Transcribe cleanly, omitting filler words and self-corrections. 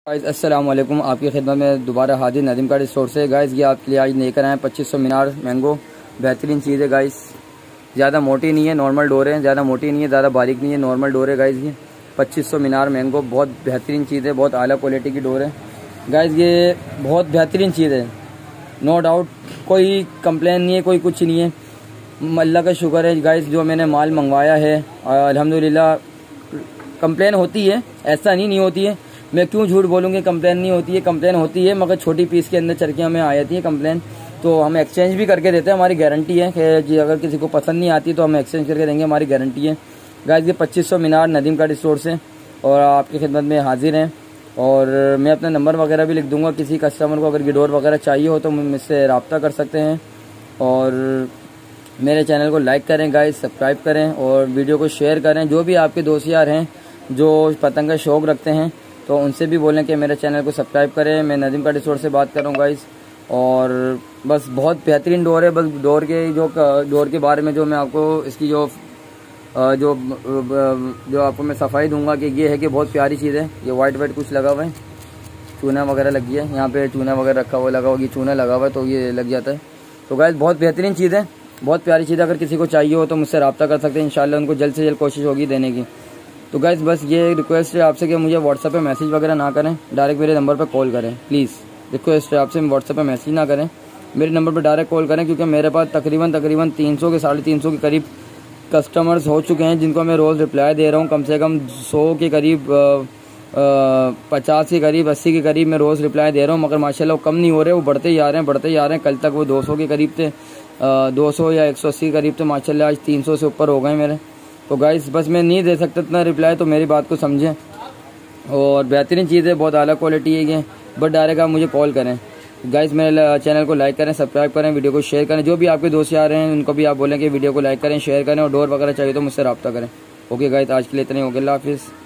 Guys अस्सलाम वालेकुम। आपकी खिदमत में दोबारा हाजिर नदीम कार्ड स्टोर से। गाइस ये आपके लिए आज लेकर आए 2500 मीनार मैंगो। बेहतरीन चीज़ है गाइस, ज़्यादा मोटी नहीं है, नॉर्मल डोर है, ज़्यादा मोटी नहीं है, ज़्यादा बारीक नहीं है, नॉर्मल डोर है गाइस। ये 2500 मीनार मैंगो बहुत बेहतरीन चीज़ है, बहुत आला क्वालिटी की डोर है गाइस। ये बहुत बेहतरीन चीज़ है, नो डाउट, कोई कंप्लेन नहीं है, कोई कुछ नहीं है। अल्लाह का शुक्र है गाइस, जो मैंने माल मंगवाया है अल्हम्दुलिल्लाह। कंप्लेन होती है, ऐसा नहीं होती है, मैं क्यों झूठ बोलूँगी, कंप्लेन नहीं होती है, कंप्लेन होती है, मगर छोटी पीस के अंदर चरखियाँ में आ जाती है कंप्लेन। तो हम एक्सचेंज भी करके देते हैं, हमारी गारंटी है कि जी अगर किसी को पसंद नहीं आती तो हम एक्सचेंज करके देंगे, हमारी गारंटी है गाइस। ये 2500 मीनार नदीम कार्ड स्टोर से और आपकी खिदमत में हाजिर हैं। और मैं अपना नंबर वगैरह भी लिख दूंगा, किसी कस्टमर को अगर गिडोर वगैरह चाहिए हो तो मुझसे रब्ता कर सकते हैं। और मेरे चैनल को लाइक करें गाइस, सब्सक्राइब करें और वीडियो को शेयर करें। जो भी आपके दोस्त यार हैं जो पतंग का शौक़ रखते हैं तो उनसे भी बोलें कि मेरे चैनल को सब्सक्राइब करें। मैं नदीम कार्ड स्टोर से बात कर रहा हूँ गाइस। और बस बहुत बेहतरीन डोर है। बस डोर के बारे में जो मैं आपको इसकी जो आपको मैं सफाई दूंगा कि ये है कि बहुत प्यारी चीज़ है। ये वाइट कुछ लगा हुआ है, चूना वगैरह लगी है, यहाँ पे चूना वगैरह रखा हुआ लगा होगी, चूना लगा हुआ है तो ये लग जाता है। तो गाइस बहुत बेहतरीन चीज़ है, बहुत प्यारी चीज़ है। अगर किसी को चाहिए हो तो मुझसे रब्ता कर सकते हैं, इंशाल्लाह उनको जल्द से जल्द कोशिश होगी देने की। तो गाइस बस ये रिक्वेस्ट है आपसे कि मुझे व्हाट्सएप पे मैसेज वगैरह ना करें, डायरेक्ट मेरे नंबर पे कॉल करें प्लीज़। रिक्वेस्ट है आपसे, व्हाट्सएप पे मैसेज ना करें, मेरे नंबर पे डायरेक्ट कॉल करें, क्योंकि मेरे पास तकरीबन 300 के 350 के करीब कस्टमर्स हो चुके हैं जिनको मैं रोज़ रिप्लाई दे रहा हूँ। कम से कम 100 के करीब 50 के करीब 80 के करीब मैं रोज़ रिप्लाई दे रहा हूँ, मगर माशाल्लाह वो कम नहीं हो रहे, वो बढ़ते ही आ रहे हैं। कल तक वो 200 के करीब थे, 200 या 180 के करीब थे, माशाल्लाह आज 300 से ऊपर हो गए मेरे। तो गाइस बस मैं नहीं दे सकता इतना रिप्लाई, तो मेरी बात को समझें। और बेहतरीन चीज़ है, बहुत आला क्वालिटी है ये, बट डायरेक्ट आप मुझे कॉल करें गाइस। मेरे चैनल को लाइक करें, सब्सक्राइब करें, वीडियो को शेयर करें। जो भी आपके दोस्त आ रहे हैं उनको भी आप बोलें कि वीडियो को लाइक करें, शेयर करें और डोर वगैरह चाहिए तो मुझसे रब्ता करें। ओके गाइस, आज के लिए इतना ही हो गया, अल्लाह हाफिज़।